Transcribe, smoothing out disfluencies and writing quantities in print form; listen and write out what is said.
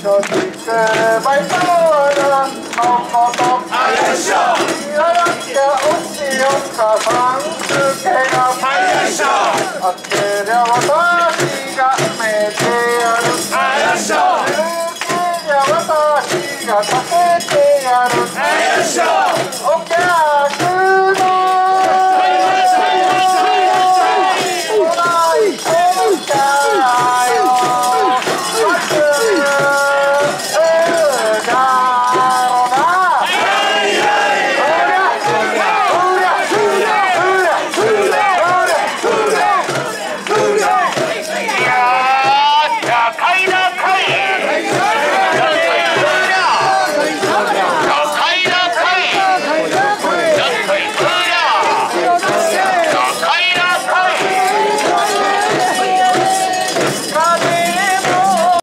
としてバイトなのことあよいしょやらきゃおしよかさんつけがあよいしょあってりゃ私が埋めてやるあよいしょ私が